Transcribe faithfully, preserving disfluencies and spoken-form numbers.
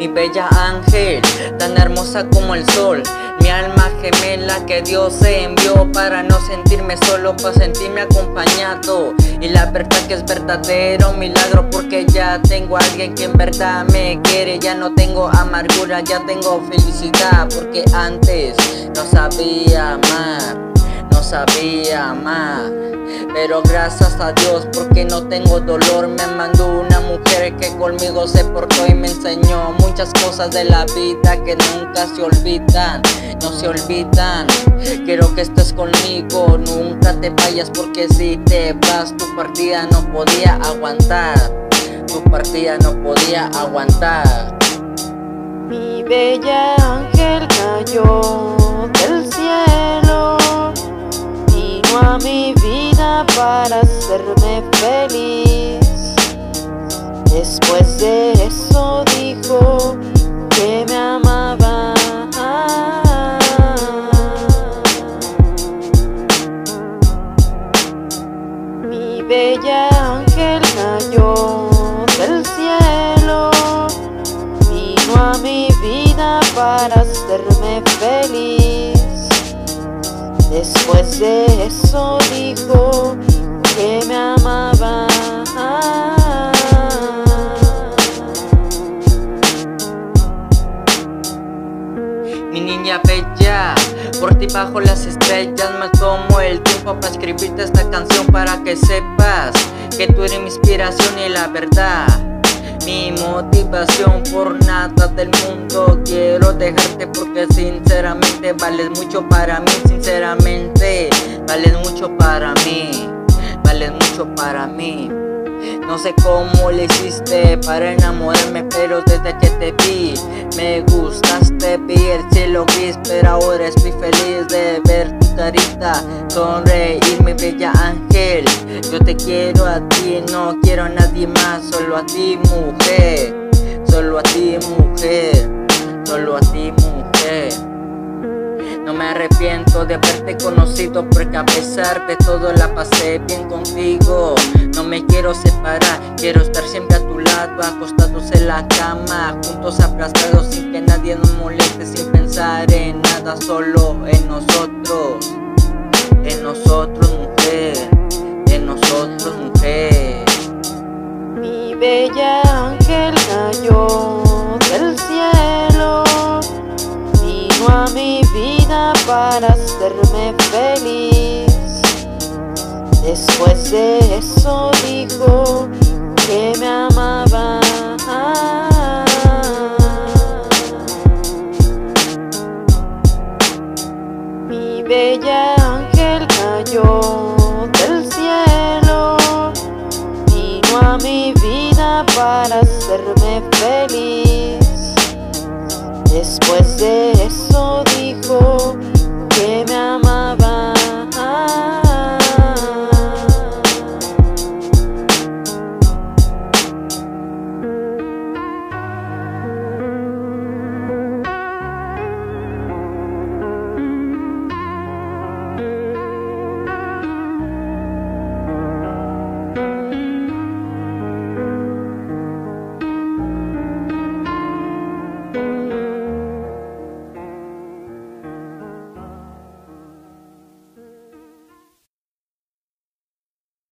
Mi bella ángel, tan hermosa como el sol, mi alma gemela que Dios se envió para no sentirme solo, para sentirme acompañado. Y la verdad que es verdadero milagro, porque ya tengo a alguien que en verdad me quiere. Ya no tengo amargura, ya tengo felicidad, porque antes no sabía amar, no sabía amar. Pero gracias a Dios porque no tengo dolor, me mandó una mujer que conmigo se portó y me enseñó muchas cosas de la vida que nunca se olvidan, no se olvidan. Quiero que estés conmigo, nunca te vayas, porque si te vas tu partida no podía aguantar, tu partida no podía aguantar. Mi bella ángel cayó del cielo, vino a mi vida para hacerme feliz. Después de eso dijo que me amaba. Mi bella ángel cayó del cielo, vino a mi vida para hacerme feliz. Después de eso dijo que me amaba. Mi niña bella, por ti bajo las estrellas me tomo el tiempo para escribirte esta canción, para que sepas que tú eres mi inspiración y la verdad, mi motivación. Por nada del mundo quiero dejarte, porque sinceramente vales mucho para mí, sinceramente vales mucho para mí, vales mucho para mí. No sé cómo le hiciste para enamorarme, pero desde que te vi me gustaste. Vi el cielo gris, pero ahora estoy feliz de ver tu carita sonreír, mi bella ángel. Yo te quiero a ti, no quiero a nadie más, solo a ti mujer, solo a ti mujer, solo a ti mujer. No me arrepiento de haberte conocido, porque a pesar de todo la pasé bien contigo. No me quiero separar, quiero estar siempre a tu lado, acostados en la cama, juntos aplastados, sin que nadie nos moleste, sin pensar en nada, solo en nosotros, en nosotros mujer, en nosotros mujer. Mi bella ángel cayó del cielo, vino a mi vida para hacerme feliz. Después de eso dijo que me amaba. Mi bella ángel cayó del cielo, vino a mi vida para hacerme feliz. Después de